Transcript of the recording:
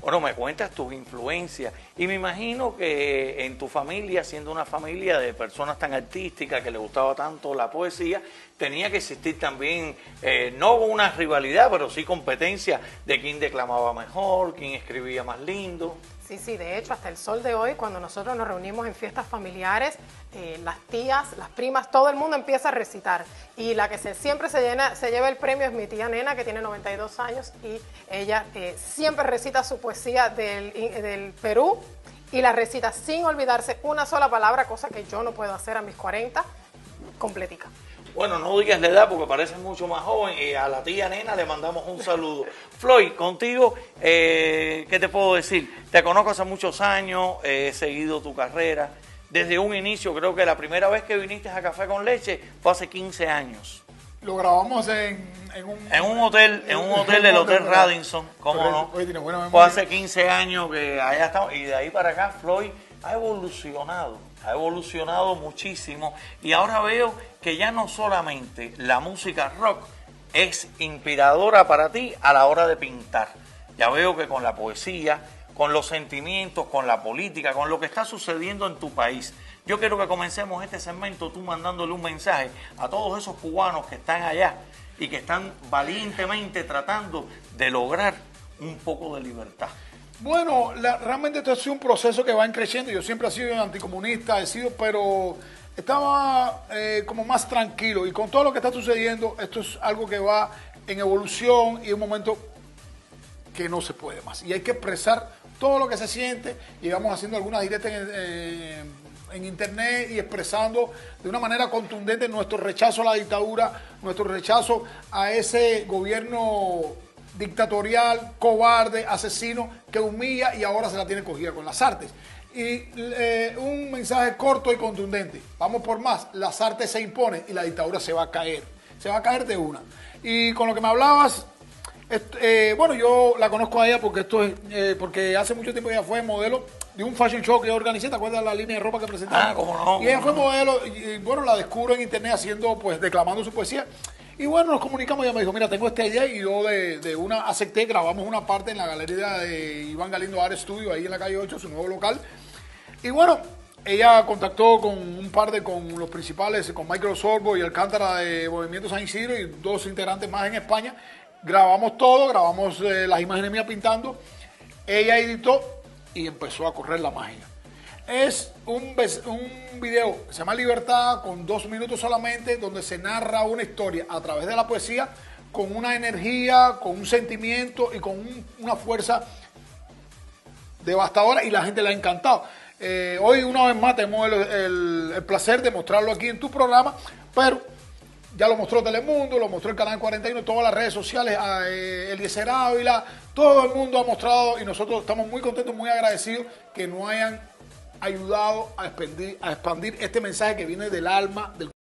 Bueno, me cuentas tus influencias y me imagino que en tu familia, siendo una familia de personas tan artísticas que le gustaba tanto la poesía, tenía que existir también, no una rivalidad, pero sí competencia de quién declamaba mejor, quién escribía más lindo. Sí, de hecho, hasta el sol de hoy, cuando nosotros nos reunimos en fiestas familiares, las tías, las primas, todo el mundo empieza a recitar. Y la que siempre se lleva el premio es mi tía Nena, que tiene 92 años, y ella siempre recita su poesía del Perú, y la recita sin olvidarse una sola palabra, cosa que yo no puedo hacer a mis 40, completica. Bueno, no digas la edad porque parece mucho más joven y a la tía Nena le mandamos un saludo. Floyd, contigo, ¿qué te puedo decir? Te conozco hace muchos años, he seguido tu carrera. Desde un inicio, creo que la primera vez que viniste a Café con Leche fue hace 15 años. Lo grabamos en un hotel del Hotel Radisson, ¿cómo no? Oye, tiene buena memoria. Fue hace 15 años que allá estamos y de ahí para acá Floyd ha evolucionado muchísimo y ahora veo que ya no solamente la música rock es inspiradora para ti a la hora de pintar. Ya veo que con la poesía, con los sentimientos, con la política, con lo que está sucediendo en tu país. Yo quiero que comencemos este segmento tú mandándole un mensaje a todos esos cubanos que están allá y que están valientemente tratando de lograr un poco de libertad. Bueno, realmente esto ha sido un proceso que va creciendo. Yo siempre he sido anticomunista, pero estaba como más tranquilo. Y con todo lo que está sucediendo, esto es algo que va en evolución y un momento que no se puede más. Y hay que expresar todo lo que se siente. Llevamos haciendo algunas directas en internet y expresando de una manera contundente nuestro rechazo a la dictadura, nuestro rechazo a ese gobierno dictatorial, cobarde, asesino, que humilla y ahora se la tiene cogida con las artes. Y un mensaje corto y contundente: vamos por más, las artes se imponen y la dictadura se va a caer de una. Y con lo que me hablabas, bueno, yo la conozco a ella porque porque hace mucho tiempo ella fue modelo de un fashion show que yo organicé. ¿Te acuerdas la línea de ropa que presentaba? Ah, cómo no. Y ella fue modelo y bueno, la descubro en internet declamando su poesía. Y bueno, nos comunicamos y ella me dijo, mira, tengo esta idea, y yo de una acepté, grabamos una parte en la galería de Iván Galindo Art Studio, ahí en la calle 8, su nuevo local. Y bueno, ella contactó con los principales, con Michael Sorbo y Alcántara de Movimiento San Isidro y dos integrantes más en España. Grabamos todo, grabamos las imágenes mías pintando. Ella editó y empezó a correr la magia. Es un video que se llama Libertad, con 2 minutos solamente, donde se narra una historia a través de la poesía, con una energía, con un sentimiento y con una fuerza devastadora, y la gente le ha encantado. Hoy una vez más tenemos el placer de mostrarlo aquí en tu programa, pero ya lo mostró Telemundo, lo mostró el Canal 41, todas las redes sociales, Eliezer Ávila, todo el mundo ha mostrado, y nosotros estamos muy contentos, muy agradecidos que nos hayan ayudado a expandir este mensaje que viene del alma del